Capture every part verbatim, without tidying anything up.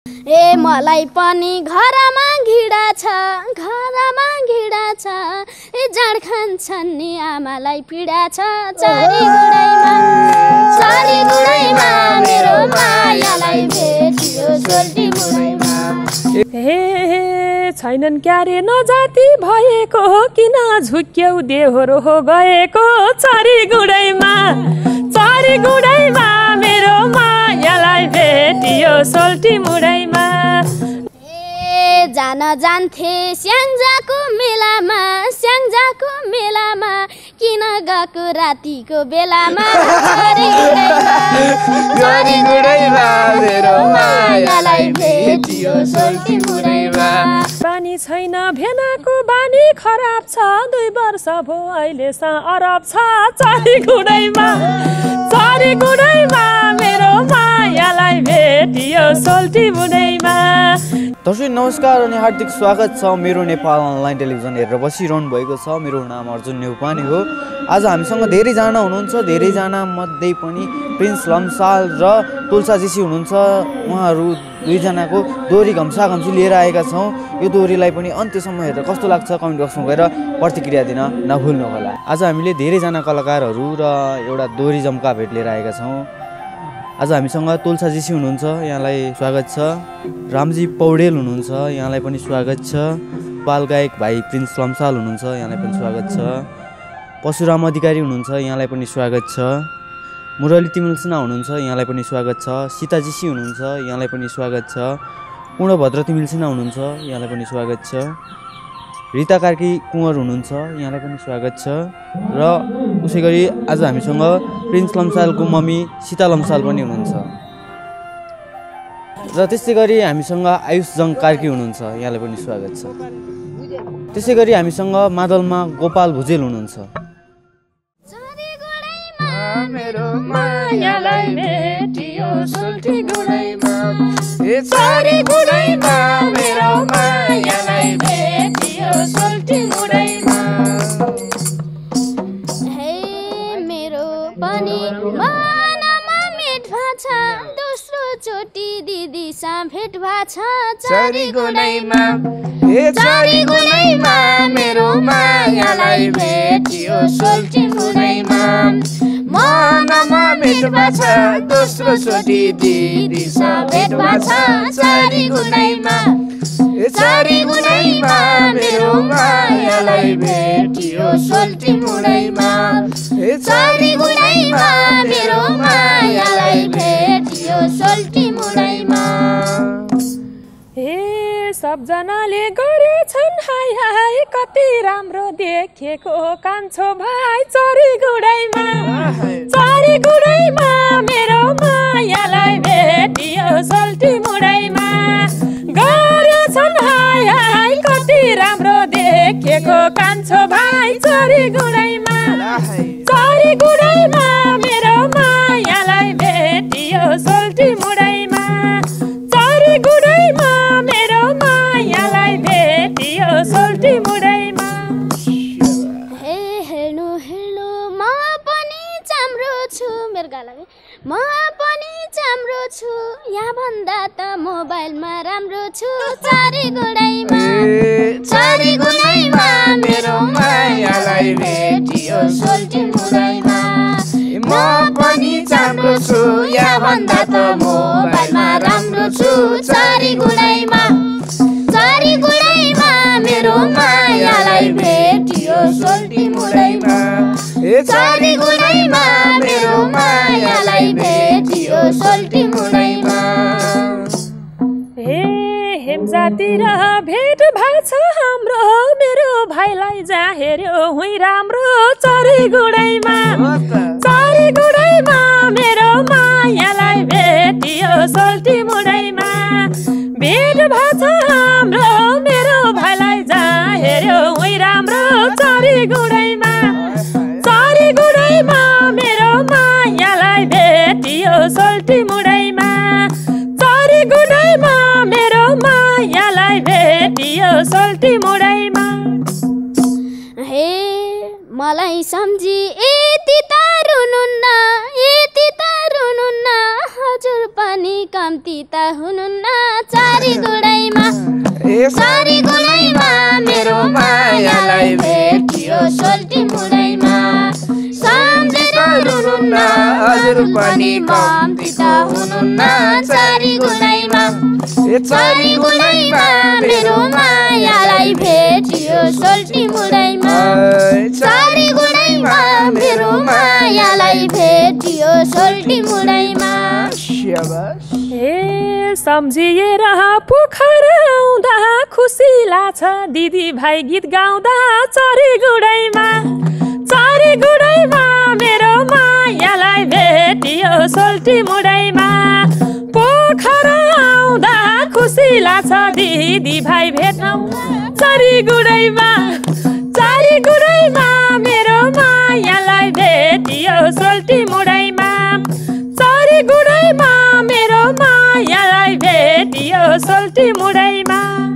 ए मलाई पनि घरमा घिडा छ घरमा घिडा छ ए जाड खान्छन् नि आमालाई पीडा छ चारी गुडैमा चारी गुडैमा मेरो मायालाई भेटियो सोल्टी मुडैमा। हे छैनन् क्यारे नजाति भएको किन झुक्यौ देहोरो हो गएको चारी गुडैमा चारी गुडैमा मेरो मायालाई भेटियो सोल्टी मुडैमा। ए जान जान्थे स्याङ्जाको मेलामा स्याङ्जाको मेलामा किन गएको रातिको बेलामा चारी गुडैमा चारी गुडैमा मेरो मायालाई भेटियो सोल्टी मुडैमा। बानी छैन भेनाको बानी खराब छ दुई वर्ष भो अहिलेसम्म अरब छ चारी गुडैमा चारी गुडैमा मेरो मायालाई भेटियो सोल्टी मुडैमा। दर्शक नमस्कार अनि हार्दिक स्वागत छ मेरो नेपाल अनलाइन टेलिभिजन हेरेर बसिरहनु भएको छ। मेरो नाम अर्जुन नेउपाने हो। आज हामीसँग धेरैजना हुनुहुन्छ, धेरैजना मध्ये पनि प्रिन्स लम्साल र तुलसा जेसी हुनुहुन्छ। उहाँहरू दुईजनाको दोहोरी घम्सा घम्सी लिएर आएका छौँ। यो दोहोरीलाई पनि अन्त्यसम्म हेरेर कस्तो लाग्छ कमेन्ट बक्समा गएर प्रतिक्रिया दिन नभुल्नुहोला। आज हामीले धेरैजना कलाकारहरू र एउटा दोहोरी जम्का भेट लिएर आएका छौँ। आज हामीसँग तुलसा जेसी हुनुहुन्छ, यहाँलाई स्वागत छ। रामजी पौडेल हुनुहुन्छ, यहाँलाई पनि स्वागत छ। बालगायक भाइ प्रिन्स लम्साल हुनुहुन्छ, यहाँलाई पनि स्वागत छ। परशुराम अधिकारी हुनुहुन्छ, यहाँलाई पनि स्वागत छ। मुरली तिमिल सिन्हा हुनुहुन्छ, यहाँलाई पनि स्वागत छ। सीता जेसी हुनुहुन्छ, यहाँलाई पनि स्वागत छ। पूर्णभद्र तिमिल सिन्हा हुनुहुन्छ, यहाँलाई पनि स्वागत छ। रीता कार्की कुँवर हुनुहुन्छ, यहाँलाई पनि स्वागत छ। र उसै गरी आज हामीसँग प्रिन्स लम्सालको मम्मी सीता लम्साल पनि हुनुहुन्छ। र त्यसै गरी हामीसँग आयुष जङ कार्की हुनुहुन्छ, यहाँलाई पनि स्वागत छ। त्यसै गरी हामीसँग मादलमा गोपाल भुजेल हुनुहुन्छ। मेरो मायालाई भेटियो सोल्टी गुडैमा ए चारी गुडैमा मेरो मायालाई भेटियो सोल्टी गुडैमा। हे मेरो पनि मनमा मेट भाछ दोस्रो चोटि दिदीसा भेट भाछ चारी गुडैमा ए चारी गुडैमा मेरो मायालाई भेटियो सोल्टी गुडैमा। मनमा भेट भाछ दोस्रो चोटि दिदीसा भेट भाछ चारी गुडैमा ए चारी गुडैमा मेरो मायालाई भेटियो सोल्टी मुडैमा ए चारी गुडैमा मेरो मायालाई भेटियो सोल्टी मुडैमा। ए सबजनाले गरेछन् हाय हाय कति राम्रो देखेको कान्छो भाइ चारी गुडैमा चारी गुडैमा मेरो मायालाई भेटियो सोल्टी मुडैमा। गरेछन् हाय हाय कति राम्रो देखेको कान्छो भाइ चारी गुडैमा चारी गुडैमा मेरो मायालाई भेटियो सोल्टी मुडैमा चारी गुडैमा मेरो मायालाई भेटियो सोल्टी मुडैमा। हे हेर्नु हेर्नु म पनि चाम्रो छु मेरो गालाले म पनि चाम्रो छु यहाँ भन्दा त मोबाइलमा राम्रो छु चारी गुडैमा चारी गुडैमा मेरो मायालाई भेटियो सोल्टी मुडैमा। म पनि चाम्रो छु यहाँ भन्दा त मोबाइलमा राम्रो छु चारी गुडैमा चारी गुडैमा मेरो मायालाई भेटियो सोल्टी मुडैमा ए चारी गुडैमा मेरो मायालाई भेटियो सोल्टी मुडैमा। हे हेमजातिर भेट भाछ हाम्रो मेरो भाइलाई जा हेर्यो हुँ राम्रो चारी गुडैमा चारी गुडैमा मेरो मायालाई भेटियो सोल्टी मुडैमा। भेट भाछ हाम्रो मेरो भाइलाई जा हेर्यो हुँ राम्रो चारी गुडैमा चारी गुडैमा मेरो मायालाई भेटियो सोल्टी मुडैमा चारी गुडैमा मेरो मायालाई भेटियो सोल्टी मुडैमा। हे मलाई सम्झी यति त रुनुहुन्न यति त रुनुहुन्न हजुर पनि कम्ती त हुनुहुन्न। पनि कम्ती त हुनुहुन्न चारी गुणैमा चारी गुणैमा मेरो मायालाई भेटियो सोल्टी मुडैमा चारी गुणैमा मेरो मायालाई भेटियो सोल्टी मुडैमा ए सम्झिएर पोखरा आउँदा खुसी लाग्छ दिदी भाइ गीत गाउँदा चारी गुडैमा चारी गुडैमा मेरो मायालाई भेटियो सोल्टी मुडैमा पोखरा आउँदा खुसी लाग्छ दिदी भाइ भेट्न चारी गुडैमा चारी गुडैमा मेरो मायालाई भेटियो सोल्टी मुडैमा चारी गुडैमा मेरो मायालाई भेटियो सोल्टी मुडैमा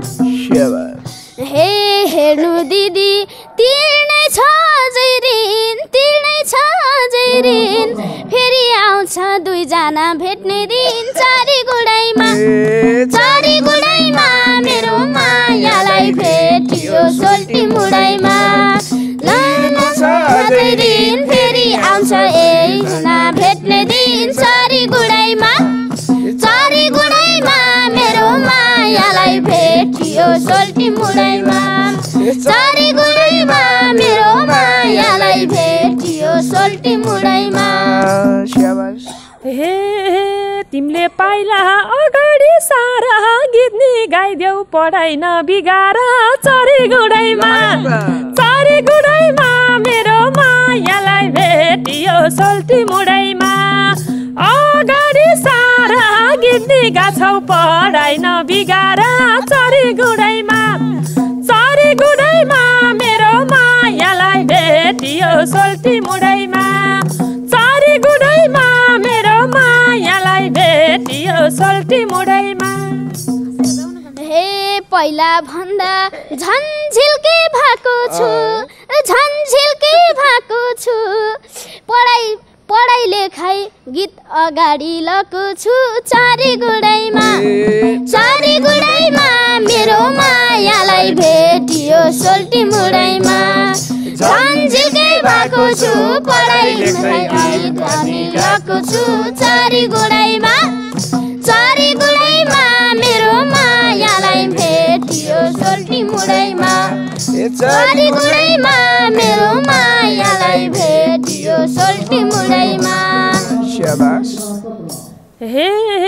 हे हेर्नु दिदी तिर्नै छ जैरिन तिर्नै छ जैरिन फेरि आउँछ दुईजना भेट्ने दिन चारी गुडैमा चारी गुडैमा मेरो मायालाई भेटियो सोल्टी मुडैमा लानु छ जैरिन फेरि आउँछ एकजना भेट्ने दिन चारी गुडैमा चारी गुडैमा मेरो मायालाई भेटियो सोल्टी मुडैमा चारी गुडैमा मेरो मायालाई भेटियो सोल्टी मुडैमा हे तिमीले पाइला अगाडि सारा गीत नि गाइदेऊ पढाइ नबिगार चारी गुडैमा चारी गुडैमा मेरो मायालाई भेटियो सोल्टी मुडैमा अगाडि सारा गीत नि गाछौ पढाइ नबिगार चारी गुडैमा चारी गुडैमा मेरो मायालाई भेटियो सोल्टी मुडैमा चारी गुडैमा मेरो मायालाई भेटियो सोल्टी मुडैमा हे पहिला भन्दा झन्झिल्के भएको छु झन्झिल्के भएको छु पढाइ पढाइ लेखाइ गीत अगाडि लको छु चारी गुडैमा चारी गुडैमा मेरो मायालाई भेटियो सोल्टी मुडैमा झन्झिल्के भएको छु पढाइ लेखाइ गीत लको छु चारी गुडैमा चारी गुडैमा मेरो मायालाई भेटियो सोल्टी मुडैमा चारी गुडैमा मेरो मायालाई भेटियो सोल्टी मुडैमा हे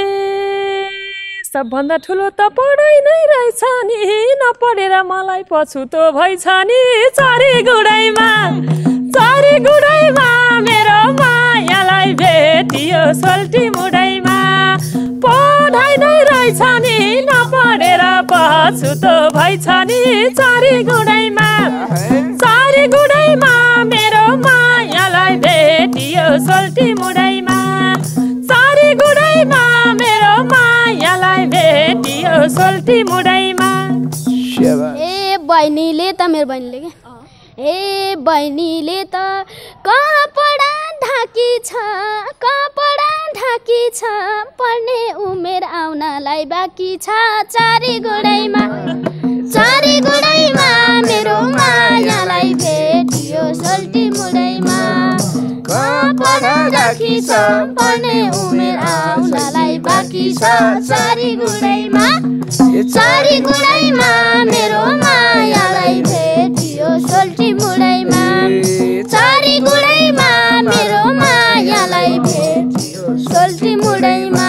सबभन्दा ठुलो त पढाइ नै रहेछ नि नपढेर मलाई पछुतो भइछ नि चारी गुडैमा चारी गुडैमा मेरो मायालाई भेटियो सोल्टी मुडैमा पढाइ नै रहेछ नि नपढेर पछुतो भइछ नि चारी गुडैमा चारी गुडैमा मेरो मायालाई भेटियो सोल्टी मुडैमा चारी गुडैमा मेरो मायालाई भेटियो सोल्टी मुडैमा ए बहिनीले त मेरो बहिनीले के ए बहिनीले त कपडा ढाकी छ कपडा ढाकी छ पढ्ने उमेर आउनलाई बाँकी छ चारी गुडैमा चारी गुडैमा मेरो मायालाई भेटियो सोल्टी मुडैमा कपडा ढाकी छ पढ्ने उमेर आउनलाई बाँकी छ चारी गुडैमा चारी गुडैमा मेरो मायालाई भेटियो सोल्टी मुडैमा चारी गुडैमा मेरो मायालाई भेटियो सोल्टी मुडैमा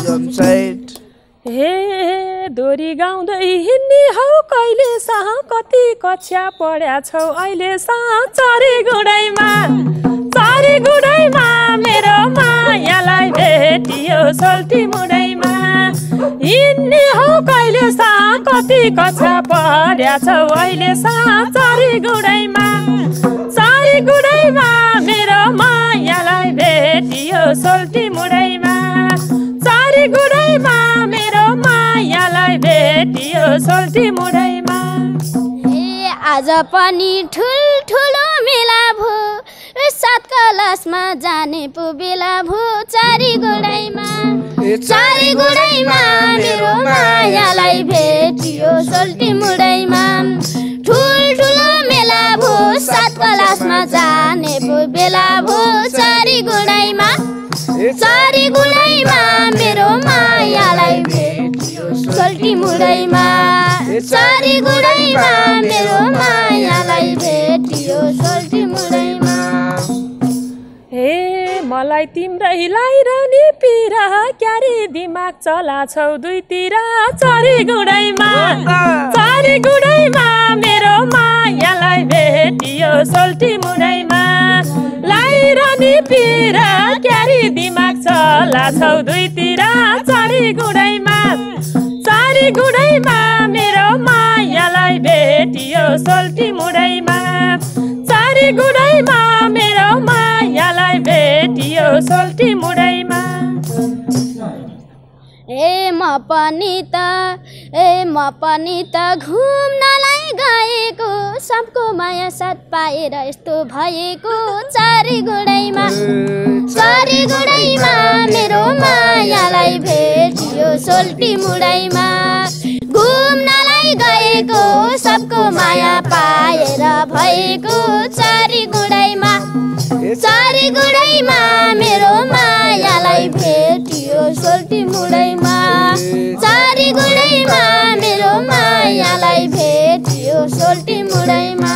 हे दोरी गाउँदै हिँड्ने हौ कहिले सा कति कक्षा पढ्या छौ अहिले सा चारी गुडैमा चारी गुडैमा मेरो मायालाई भेटियो सोल्टी मुडैमा हिँड्ने हौ कहिले सा कति कक्षा पढ्या छौ अहिले सा चारी गुडैमा चारी गुडैमा मेरो मायालाई भेटियो सोल्टी मुडैमा चारी गुडैमा मेरो मायालाई भेटियो सोल्टी मुडैमा ए आज पनि ठुल्ठुलो मेला भो सात क्लासमा जाने पो बेला भो चारी गुडैमा चारी गुडैमा मेरो मायालाई भेटियो सोल्टी मुडैमा ठुल्ठुलो मेला भो सात क्लासमा जाने पो बेला भो चारी गुडैमा चारी गुडैमा मेरो मायालाई भेटियो सोल्टी मुडैमा चारी गुडैमा मेरो मायालाई भेटियो सोल्टी मुडैमा हे मलाई तिम्रै लाइरनी पिरा क्यारी दिमाग चलाछौ दुईतिर चारी गुडैमा चारी गुडैमा मेरो मायालाई भेटियो सोल्टी मुडैमा लाइरनी पिरा क्यारी दिमाग चलाछौ दुईतिर चारी गुडैमा चारी गुडैमा मेरो मायालाई भेटियो सोल्टी मुडैमा चारी गुडैमा मेरो मायालाई भेटियो सोल्टी मुडैमा ए म पनि त ए म पनि त घुम्नलाई गएको सबको माया साथ पाएर यस्तो भएको चारी गुडैमा चारी गुडैमा मेरो मायालाई भेटियो सोल्टी मुडैमा घुम्नलाई गएको सबको माया पाएर भएको चारी गुडैमा चारी गुडैमा मेरो मायालाई भेटियो सोल्टी मुडैमा चारी गुडैमा मेरो मायालाई भेटियो सोल्टी मुडैमा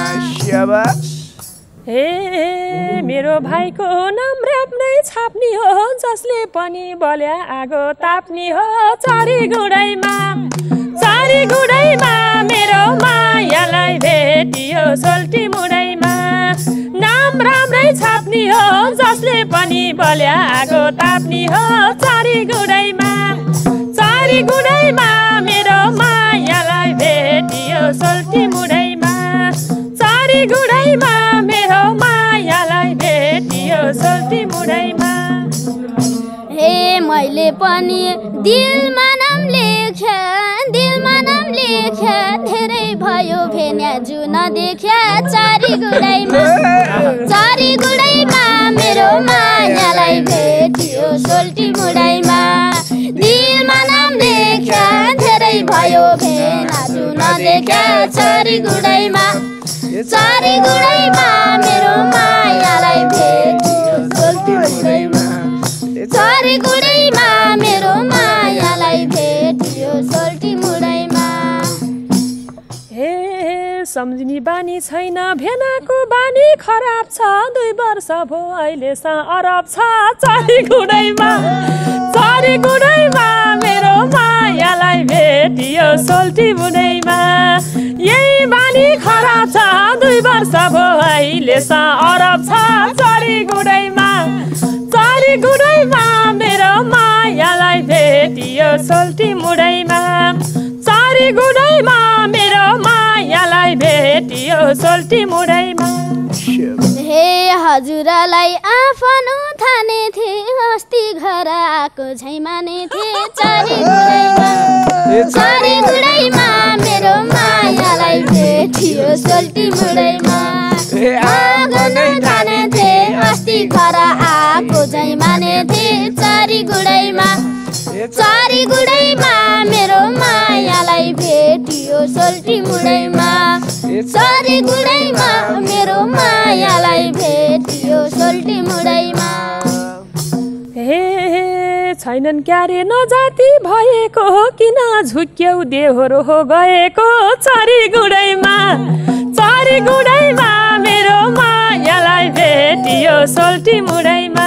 हे मेरो भाइको नाम राप्नै छाप्ने हो जसले पनि बल्या आगो ताप्ने हो चारी गुडैमा चारी गुडैमा मेरो मायालाई भेटियो सोल्टी मुडैमा नाम राम्रै छाप्ने हो जसले पनि बल्या आगो ताप्ने हो चारी गुडैमा चारी गुडैमा मेरो मायालाई भेटियो सोल्टी मुडैमा चारी गुडैमा मेरो मायालाई भेटियो सोल्टी मुडैमा हे मैले पनि दिलमा नाम लेख्या दिलमा नाम लेख्या धेरै भयो भेन्या जुन देख्या चारी गुडैमा चारी गुडैमा मेरो मायालाई भेटियो सोल्टी मुडैमा दिलमा नाम लेख्या धेरै भयो भेन्या जुन देख्या चारी गुडैमा चारी गुडैमा मेरो मायालाई भेटियो सोल्टी मुडैमा चारी गुडैमा मेरो मायालाई भेटियो सोल्टी मुडैमा हे सम्झिने बानी छैन भेनाको बानी खराब छ दुई वर्ष भो अहिलेसम्म अरब छ चारी गुडैमा चारी गुडैमा मेरो मायालाई भेटियो सोल्टी मुडैमा यही बानी खराब छ दुई वर्ष भो अहिलेसम्म अरब छ चारी गुडैमा चारी गुडैमा मेरो मायालाई भेटियो सोल्टी मुडैमा चारी गुडैमा मेरो मायालाई भेटियो सोल्टी मुडैमा हे हजुरलाई आफ्नो थाने थिए अस्ति घर आएको झै माने थिए चारी गुडैमा चारी गुडैमा मेरो मायालाई भेटियो सोल्टी मुडैमा आगो थाने थिए अस्ति घर आएको झै माने थिए चारी गुडैमा चारी गुडैमा मेरो मायालाई भेटियो सोल्टी मुडैमा चारी गुडैमा मेरो मायालाई भेटियो सोल्टी मुडैमा हे छैनन् क्यारे नजाति भएको किन झुक्यौ देहोरो हो गएको चारी गुडैमा चारी गुडैमा मेरो मायालाई भेटियो सोल्टी मुडैमा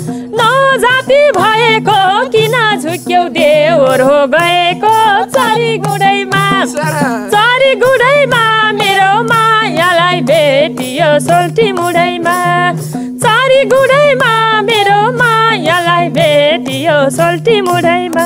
नजाति भएको किन झुक्यौ देहोरो हो गएको चारी गुडैमा चारी गुडैमा मेरो मायालाई भेटियो सोल्टी मुडैमा चारी गुडैमा मेरो मायालाई भेटियो सोल्टी मुडैमा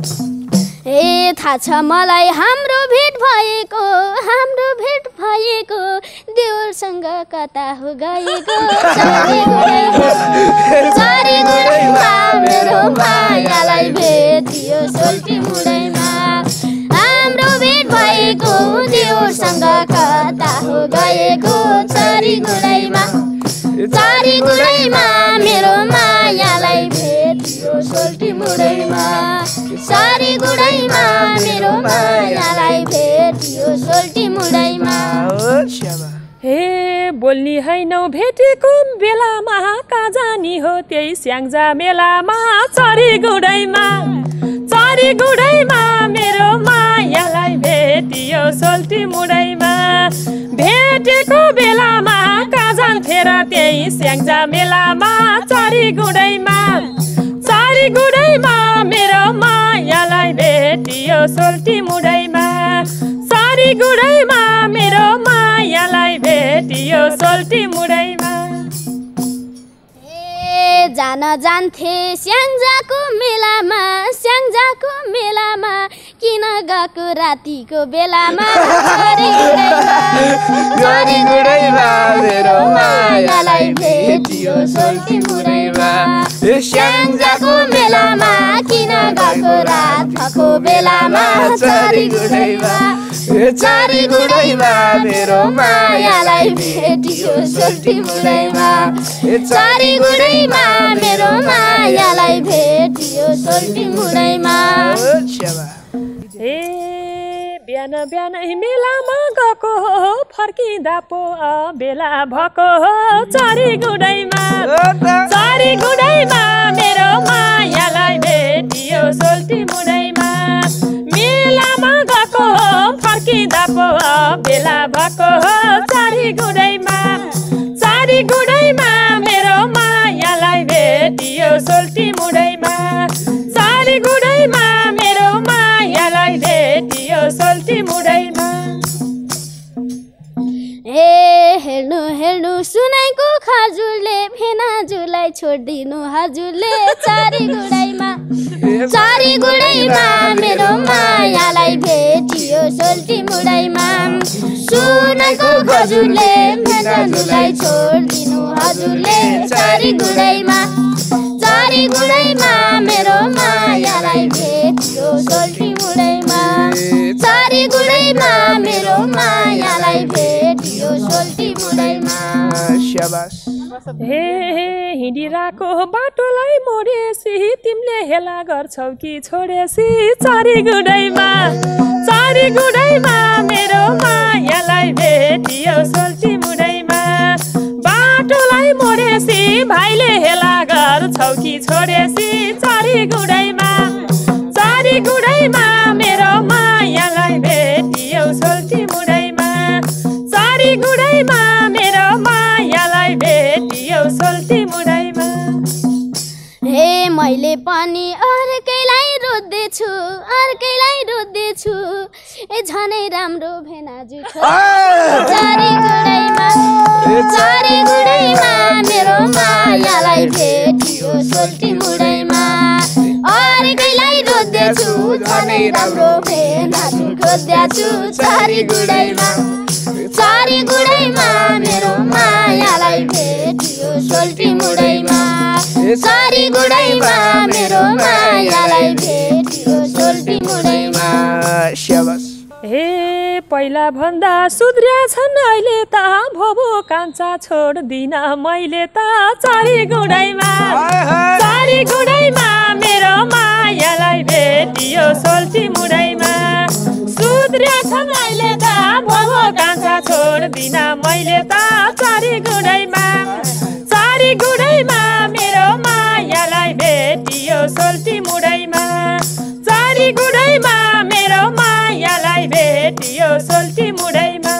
ए थाहा छ मलाई हाम्रो भेट भएको हाम्रो भेट भएको देउरसँग कता हो गएको चारी गुडैमा चारी गुडैमा मेरो मायालाई भेटियो सोल्टी मुडैमा हाम्रो भेट भएको देउरसँग कता हो गएको चारी गुडैमा चारी गुडैमा मेरो मायालाई भेटियो सोल्टी मुडैमा चारी गुडैमा मेरो मायालाई भेटियो सोल्टी मुडैमा हे बोल्नी हैनौ भेटेको बेलामा कहाँ जानी हो त्यही स्याङ्जा मेलामा चरी गुडैमा चरी गुडैमा मेरो मायालाई भेटियो सोल्टी मुडैमा भेटेको बेलामा कहाँ जान्थे र त्यही स्याङ्जा मेलामा चरी गुडैमा चरी गुडैमा मेरो मायालाई भेटियो सोल्टी मुडैमा चरी गुडैमा मेरो मायालाई भेटियो सोल्टी मुडैमा ए जान जान्थे स्याङ्जाको मेलामा स्याङ्जाको मेलामा किन गएको रातिको बेलामा चरी गुडैमा चरी गुडैमा मेरो मायालाई भेटियो सोल्टी मुडैमा स्याङ्जाको मेलामा किन गएको रातको बेलामा चरी गुडैमा चरी गुडैमा मेरो मायालाई भेटियो सोल्टी मुडैमा चरी गुडैमा मेरो मायालाई भेटियो सोल्टी मुडैमा ए बिहान बिहानै मेलामा गएको हो फर्किँदा पो बेला भएको हो चरी गुडैमा चरी गुडैमा मेरो मायालाई भेटियो सोल्टी मुडैमा मेलामा गएको हो फर्किँदा पो बेला भएको हो चरी गुडैमा चरी गुडैमा मेरो मायालाई भेटियो सोल्टी मुडैमा चरी गुडैमा मेरो मायालाई भेटियो सोल्टी मुडैमा ए हेर्नु हेर्नु सुनाइको खजुरले भेनाजुलाई छोडिदिनु हजुरले चरी गुडैमा चरी गुडैमा मेरो मायालाई भेटियो सोल्टी मुडैमा सुनाइको खजुरले भेनाजुलाई छोडिदिनु हजुरले चरी गुडैमा चरी गुडैमा मेरो मायालाई भेटियो सोल्टी मुडैमा चरी गुडैमा मेरो मायालाई भेटियो सोल्टी मुडैमा शाबास हे हिँडिरहेको बाटोलाई मोडेसी तिमीले हेला गर्छौ कि छोडेसी चरी गुडैमा चरी गुडैमा मेरो मायालाई भेटियो सोल्टी मुडैमा बाटोलाई मोडेसी भाइले हेला गर्छौ कि छोडेसी चरी गुडैमा चरी गुडैमा मेरो मायालाई भेटियो सोल्टी मुडैमा चरी गुडैमा मेरो मायालाई भेटियो सोल्टी मुडैमा हे मैले पनि अर्कैलाई रोज्दैछु अर्कैलाई रोज्दैछु ए झनै राम्रो भेनाजु छ चरी गुडैमा चरी गुडैमा मेरो मायालाई भेटियो सोल्टी मुडैमा अर्कैलाई रोज्दैछु झनै राम्रो भेनाजु खोज्दैछु चरी गुडैमा चरी गुडैमा मेरो मायालाई भेटियो सोल्टी मुडैमा चरी गुडैमा मेरो मायालाई भेटियो सोल्टी मुडैमा शाबास हे पहिला भन्दा सुध्रिया छन् अहिले त भोभो कान्छा छोड्दिन मैले त चरी गुडैमा चरी गुडैमा मेरो मायालाई भेटियो सोल्टी मुडैमा सुध्रिया छन् अहिले त भोभो कान्छा छोड्दिन मैले त चरी गुडैमा चरी गुडैमा मेरो मायालाई भेटियो सोल्टी मुडैमा चरी गुडैमा मेरो मायालाई भेटियो सोल्टी मुडैमा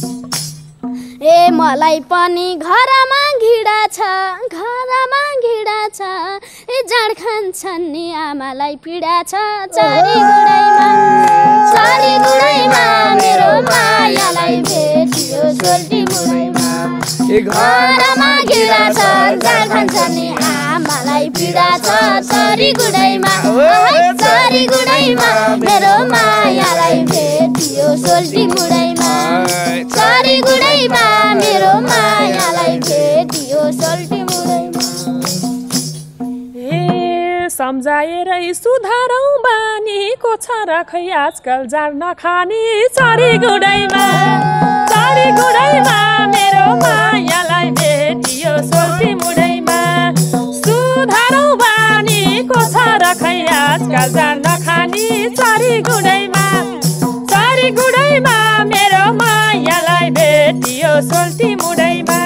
ए मलाई पनि घरमा घिडा छ घरमा घिडा छ ए जाड खान्छन् नि आमालाई पीडा छ चरी गुडैमा चरी गुडैमा मेरो मायालाई भेटियो सोल्टी मुडैमा ए घरमा घिडा छ जाड खान्छन् नि आमालाई पीडा छ चरी गुडैमा चरी गुडैमा मेरो मायालाई भेटियो सोल्टी मुडैमा चरी गुडैमा मेरो मायालाई भेटियो सोल्टी मुडैमा हे सम्झाएरै सुधारौ बानीको छ र खै आजकल जाड नखाने चरी गुडैमा चरी गुडैमा मेरो मायालाई भेटियो सोल्टी मुडैमा सुधारौ बानीको छ र खै आजकल जाड नखाने चरी गुडैमा चरी गुडैमा मेरो मायालाई भेटियो सोल्टी मुडैमा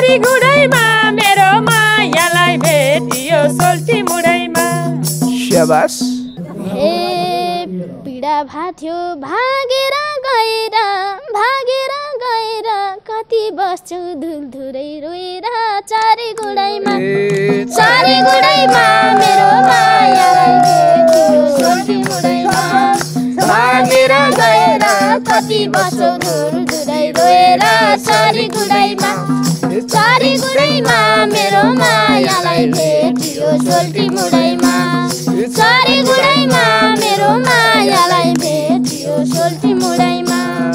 चारी गुडैमा मेरो मायालाई भेटियो सोल्टी मुडैमा स्याबास हे पीडा भाथ्यो भागेर गएर भागेर गएर कति बस्छु धुलधुरै रोएर चारी गुडैमा चारी गुडैमा मेरो मायालाई भेटियो सोल्टी मुडैमा भागेर गएर कति बस्छु धुलधुरै रोएर चारी गुडैमा चारी गुडैमा मेरो मायालाई भेटियो सोल्टी मुडैमा चारी गुडैमा मेरो मायालाई भेटियो सोल्टी मुडैमा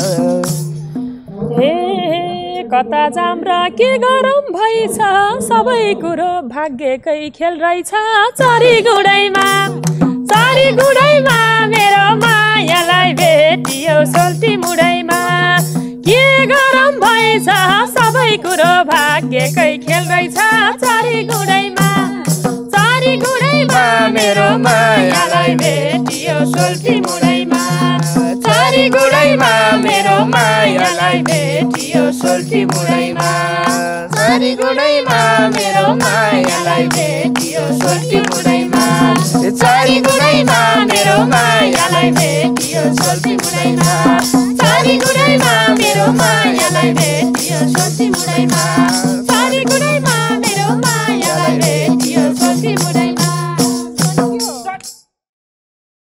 हे कता जाम र के गरम भइछ सबै कुरो भाग्यकै खेल रहेछ चारी गुडैमा चारी गुडैमा मेरो मायालाई भेटियो सोल्टी मुडैमा के गरम भइछ सबै कुरो भाग्यकै खेल रहेछ चारी गुडैमा चारी गुडैमा मेरो मायालाई भेटियो सोल्टी मुडैमा चारी गुडैमा मेरो मायालाई भेटियो सोल्टी मुडैमा चारी गुडैमा मेरो मायालाई भेटियो सोल्टी मुडैमा चारी गुडैमा मेरो मायालाई भेटियो सोल्टी मुडैमा चारी गुडैमा मेरो मायालाई